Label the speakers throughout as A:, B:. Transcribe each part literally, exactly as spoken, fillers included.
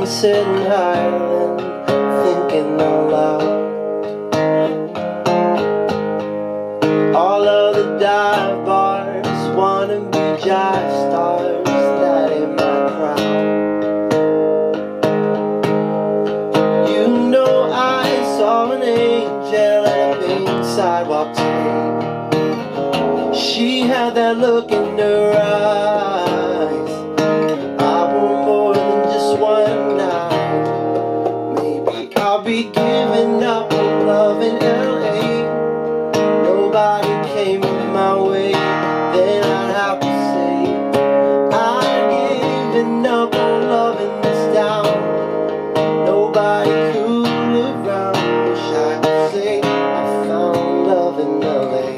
A: sitting high and thinking out loud. All of the dive bars wanna be jive stars, that ain't my crowd. You know I saw an angel at a pink sidewalk today. She had that look in her eyes. I want more than just one night. Maybe I'll be giving up on love in L A. Nobody came in my way, then I'd have to say I've given up on love in this town. Nobody cool around. Wish I could say I found love in L A.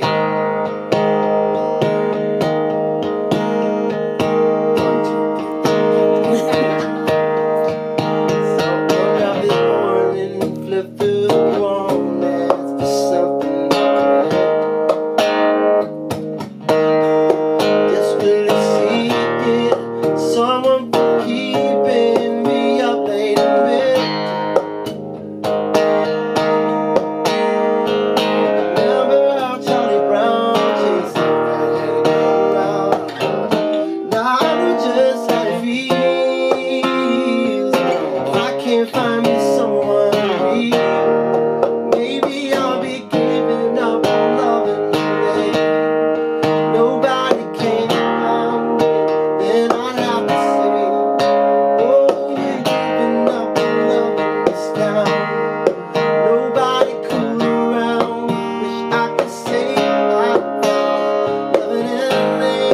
A: Find me someone real. Maybe I'll be giving up on loving today. Nobody came around, then I'd have to say, oh, you're giving up on loving this town. Nobody cool around. Wish I could say I found loving L A.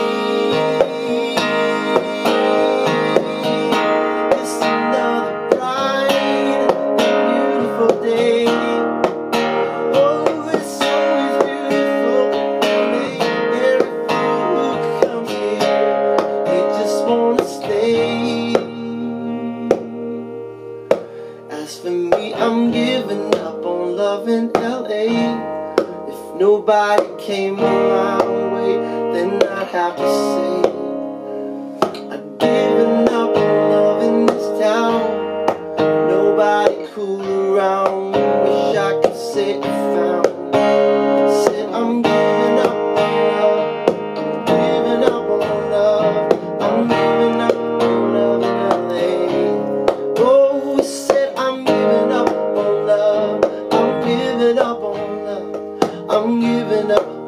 A: It's another day. Oh, it's always beautiful for me. Every fool who comes here, they just wanna stay. As for me, I'm giving up on love in L A. If nobody came around way, then I'd have to say I've given up on love in this town. Nobody cool around. Wish I could say I found. Said I'm giving up on love. I'm giving up on love. I'm giving up on love in L A. Oh, said I'm giving up on love. I'm giving up on love. I'm giving up.